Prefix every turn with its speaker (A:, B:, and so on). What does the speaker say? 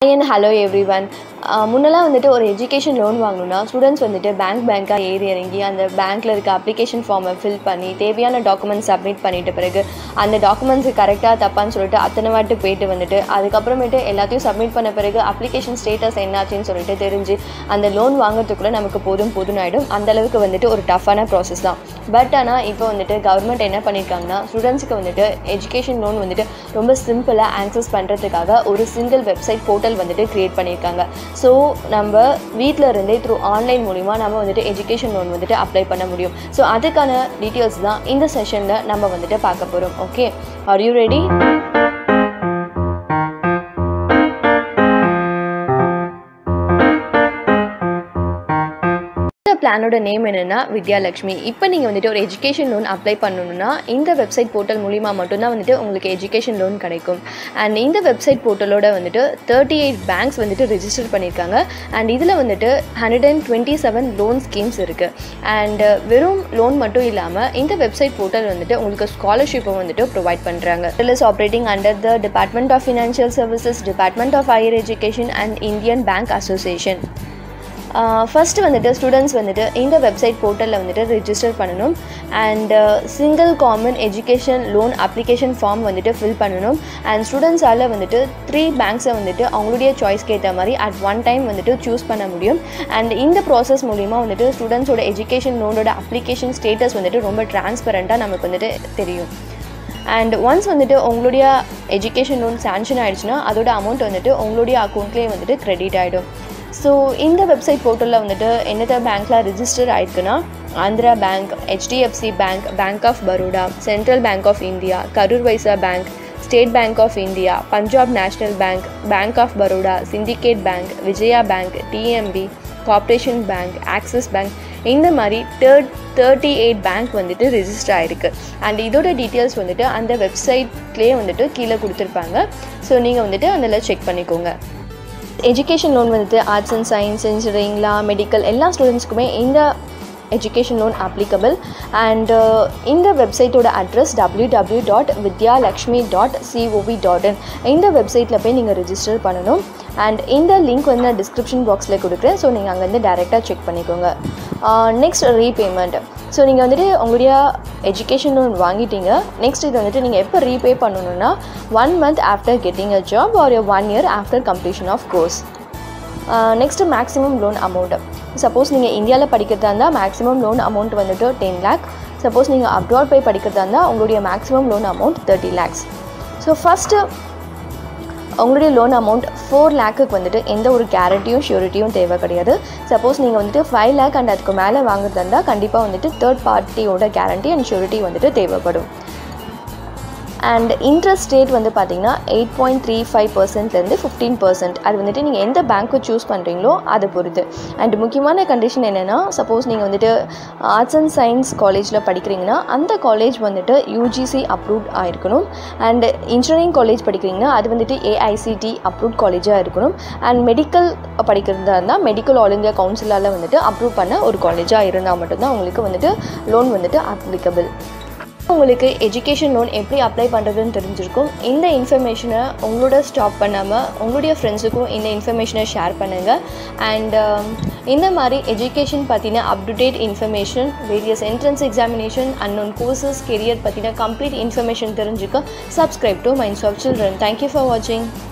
A: And hello everyone. முன்னெல்லாம் வந்துட்டு ஒரு எஜுகேஷன் லோன் வாங்கணும்னா ஸ்டூடெண்ட்ஸ் வந்துட்டு பேங்காக ஏறி இறங்கி அந்த பேங்க்கில் இருக்க அப்ளிகேஷன் ஃபார்மை ஃபில் பண்ணி தேவையான டாக்குமெண்ட்ஸ் சப்மிட் பண்ணிட்ட பிறகு அந்த டாக்குமெண்ட்ஸ் கரெக்டாக தப்பான்னு சொல்லிட்டு அத்தனை வாட்டி போயிட்டு வந்துட்டு அதுக்கப்புறமேட்டு எல்லாத்தையும் சப்மிட் பண்ண பிறகு அப்ளிகேஷன் ஸ்டேட்டஸ் என்னாச்சுன்னு சொல்லிட்டு தெரிஞ்சு அந்த லோன் வாங்குறதுக்குள்ளே நமக்கு போதும்னு ஆகிடும். அந்தளவுக்கு வந்துட்டு ஒரு டஃப்பான ப்ராசஸ் தான். பட் ஆனால் இப்போ வந்துட்டு கவர்மெண்ட் என்ன பண்ணியிருக்காங்கன்னா ஸ்டூடெண்ட்ஸுக்கு வந்துட்டு எஜுகேஷன் லோன் வந்துட்டு ரொம்ப சிம்பிளாக ஆக்சஸ் பண்ணுறதுக்காக ஒரு சிங்கிள் வெப்சைட் போர்ட்டல் வந்துட்டு க்ரியேட் பண்ணியிருக்காங்க. ஸோ நம்ம வீட்டில் இருந்தே த்ரூ ஆன்லைன் மூலிமா நம்ம வந்துட்டு எஜுகேஷன் லோன் வந்துட்டு அப்ளை பண்ண முடியும். ஸோ அதுக்கான டீட்டெயில்ஸ் தான் இந்த செஷனில் நம்ம வந்துட்டு பார்க்க போகிறோம். Okay, are you ready? பிளானோட நேம் என்னென்னா வித்யாலக்ஷ்மி. இப்போ நீங்கள் வந்துட்டு ஒரு எஜுகேஷன் லோன் அப்ளை பண்ணணுன்னா இந்த வெப்சைட் போர்ட்டல் மூலிமா மட்டும்தான் வந்துட்டு உங்களுக்கு எஜுகேஷன் லோன் கிடைக்கும். அண்ட் இந்த வெப்சைட் போர்ட்டலோட வந்துட்டு 38 பேங்க்ஸ் வந்துட்டு ரிஜிஸ்டர் பண்ணியிருக்காங்க. அண்ட் இதில் வந்துட்டு 127 லோன் ஸ்கீம்ஸ் இருக்குது. அண்ட் வெறும் லோன் மட்டும் இல்லாமல் இந்த வெப்சைட் போர்ட்டல் வந்துட்டு உங்களுக்கு ஸ்காலர்ஷிப்பை வந்துட்டு ப்ரொவைட் பண்ணுறாங்க. It is operating under the department of financial services, department of higher education and Indian bank association. First வந்துட்டு ஸ்டூடெண்ட்ஸ் வந்துட்டு இந்த வெப்சைட் போர்ட்டலில் வந்துட்டு ரிஜிஸ்டர் பண்ணணும். And single common education loan application form வந்துட்டு ஃபில் பண்ணணும். அண்ட் ஸ்டூடெண்ட்ஸால் வந்துட்டு 3 பேங்க்ஸை வந்துட்டு அவங்களுடைய சாய்ஸ்க்கு ஏற்ற மாதிரி அட் ஒன் டைம் வந்துட்டு சூஸ் பண்ண முடியும். அண்ட் இந்த ப்ராசஸ் மூலிமா வந்துட்டு ஸ்டூடெண்ட்ஸோட எஜுகேஷன் லோனோட அப்ளிகேஷன் ஸ்டேட்டஸ் வந்துட்டு ரொம்ப டிரான்ஸ்பரண்ட்டாக நமக்கு வந்துட்டு தெரியும். அண்ட் ஒன்ஸ் வந்துட்டு உங்களுடைய எஜுகேஷன் லோன் சேங்ஷன் ஆகிடுச்சுன்னா அதோட அமௌண்ட் வந்துட்டு உங்களுடைய அக்கௌண்ட்லேயே வந்துட்டு கிரெடிட் ஆகிடும். ஸோ இந்த வெப்சைட் போர்ட்டலில் வந்துட்டு என்னென்ன பேங்க்கில் ரிஜிஸ்டர் ஆகிருக்குன்னா Andhra bank, HDFC bank, bank of Baroda, central bank of India, Karur Vysya bank, state bank of India, Punjab national bank, bank of Baroda, syndicate bank, Vijaya bank, TMB, corporation bank, Axis bank, இந்த மாதிரி 38 பேங்க் வந்துட்டு ரிஜிஸ்டர் ஆகிருக்கு. அண்ட் இதோட டீட்டெயில்ஸ் வந்துட்டு அந்த வெப்சைட்லேயே வந்துட்டு கீழே கொடுத்துருப்பாங்க. ஸோ நீங்கள் வந்துட்டு அதில் செக் பண்ணிக்கோங்க. எஜுகேஷன் லோன் வந்துட்டு arts and science, engineering, law, medical எல்லா ஸ்டூடெண்ட்ஸ்க்குமே இந்த எஜுகேஷன் லோன் அப்ளிகபிள். அண்ட் இந்த வெப்சைட்டோட அட்ரஸ் www.vidyalakshmi.cov.in. இந்த வெப்சைட்டில் போய் நீங்கள் ரிஜிஸ்டர் பண்ணணும். அண்ட் இந்த லிங்க் வந்து நான் டிஸ்கிரிப்ஷன் பாக்ஸில் கொடுக்குறேன். ஸோ நீங்கள் அங்கேருந்து டைரெக்டாக செக் பண்ணிக்கோங்க. Next repayment. ஸோ நீங்கள் வந்துட்டு உங்களுடைய எஜுகேஷன் லோன் வாங்கிட்டீங்க. நெக்ஸ்ட் இது வந்துட்டு நீங்கள் எப்போ ரீபே பண்ணணுன்னா 1 month after getting a job or 1 year after completion of course. Next maximum loan amount. Suppose நீங்கள் இந்தியாவில் படிக்கிறதா இருந்தால் மேக்ஸிமம் லோன் அமௌண்ட் வந்துட்டு 10 lakh. சப்போஸ் நீங்கள் அப்ராட் போய் படிக்கிறதா இருந்தால் உங்களுடைய maximum loan amount 30 lakhs. So first உங்களுடைய லோன் அமௌண்ட் 4 lakhக்கு வந்துட்டு எந்த ஒரு கேரண்டியும் ஷூரிட்டியும் தேவை கிடையாது. சப்போஸ் நீங்கள் வந்துட்டு 5 lakh அண்ட் அதுக்கு மேலே வாங்குறதா இருந்தால் கண்டிப்பாக வந்துட்டு தேர்ட் பார்ட்டியோட கேரண்டி அண்ட் ஷூரிட்டி வந்துட்டு தேவைப்படும். அண்ட் இன்ட்ரெஸ்ட் ரேட் வந்து பார்த்திங்கன்னா 8.35%லேருந்து 15%. அது வந்துட்டு நீங்கள் எந்த பேங்க்கை சூஸ் பண்ணுறீங்களோ அதை பொறுத்து. அண்ட் முக்கியமான கண்டிஷன் என்னென்னா சப்போஸ் நீங்கள் வந்துட்டு ஆர்ட்ஸ் அண்ட் சயின்ஸ் காலேஜில் படிக்கிறீங்கன்னா அந்த காலேஜ் வந்துட்டு UGC அப்ரூவ்ட் ஆகிருக்கணும். அண்ட் இன்ஜினியரிங் காலேஜ் படிக்கிறீங்கன்னா அது வந்துட்டு AICT அப்ரூவ்ட் காலேஜாக இருக்கணும். அண்ட் மெடிக்கல் படிக்கிறதா இருந்தால் மெடிக்கல் ஆல் இந்தியா கவுன்சிலால் வந்துட்டு அப்ரூவ் பண்ண ஒரு காலேஜாக இருந்தால் மட்டும்தான் உங்களுக்கு வந்துட்டு லோன் வந்துட்டு அப்ளிகபிள். உங்களுக்கு எஜுகேஷன் லோன் எப்படி அப்ளை பண்ணுறதுன்னு தெரிஞ்சிருக்கும். இந்த இன்ஃபர்மேஷனை உங்களோட ஸ்டாப் பண்ணாமல் உங்களுடைய ஃப்ரெண்ட்ஸுக்கும் இந்த இன்ஃபர்மேஷனை ஷேர் பண்ணுங்கள். அண்ட் இந்த மாதிரி எஜுகேஷன் பற்றின up to date information, various entrance examination, unknown courses, career பற்றின கம்ப்ளீட் இன்ஃபர்மேஷன் தெரிஞ்சுக்க subscribe to minds of children. Thank you for வாட்சிங்.